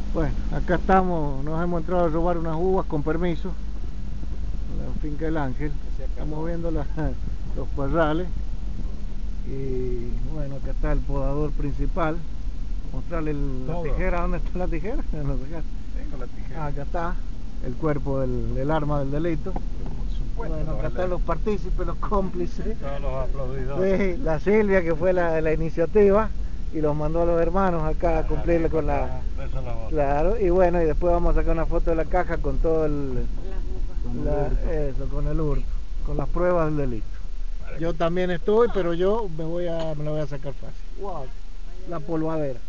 Bueno, acá estamos, nos hemos entrado a robar unas uvas con permiso, en la finca del Ángel. Estamos viendo los parrales. Y bueno, acá está el podador principal. Mostrarle la tijera. ¿Dónde está la tijera? Tengo la tijera. Acá está el cuerpo del arma del delito. Bueno, acá están los partícipes, los cómplices. Todos los aplaudidores. Sí, la Silvia, que fue la iniciativa, y los mandó a los hermanos acá a cumplirle con la... Claro, y bueno, y después vamos a sacar una foto de la caja con todo con el hurto, con las pruebas del delito. Yo también estoy, pero yo me la voy a sacar fácil. Wow, la polvadera.